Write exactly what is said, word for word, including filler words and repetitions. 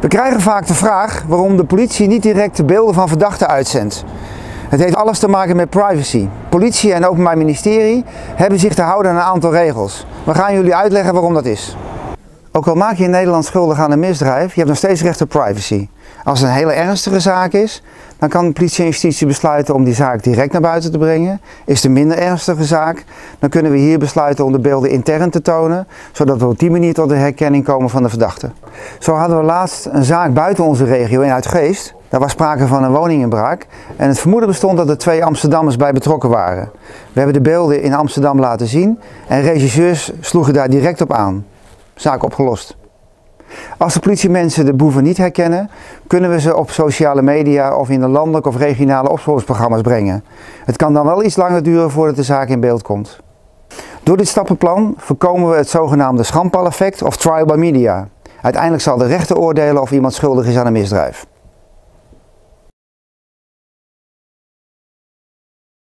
We krijgen vaak de vraag waarom de politie niet direct de beelden van verdachten uitzendt. Het heeft alles te maken met privacy. Politie en Openbaar Ministerie hebben zich te houden aan een aantal regels. We gaan jullie uitleggen waarom dat is. Ook al maak je in Nederland schuldig aan een misdrijf, je hebt nog steeds recht op privacy. Als het een hele ernstige zaak is, dan kan politie en justitie besluiten om die zaak direct naar buiten te brengen. Is het een minder ernstige zaak, dan kunnen we hier besluiten om de beelden intern te tonen, zodat we op die manier tot de herkenning komen van de verdachte. Zo hadden we laatst een zaak buiten onze regio in Uitgeest. Daar was sprake van een woninginbraak en het vermoeden bestond dat er twee Amsterdammers bij betrokken waren. We hebben de beelden in Amsterdam laten zien en regisseurs sloegen daar direct op aan. Zaak opgelost. Als de politiemensen de boeven niet herkennen, kunnen we ze op sociale media of in de landelijke of regionale opsporingsprogramma's brengen. Het kan dan wel iets langer duren voordat de zaak in beeld komt. Door dit stappenplan voorkomen we het zogenaamde schandpaal-effect of trial by media. Uiteindelijk zal de rechter oordelen of iemand schuldig is aan een misdrijf.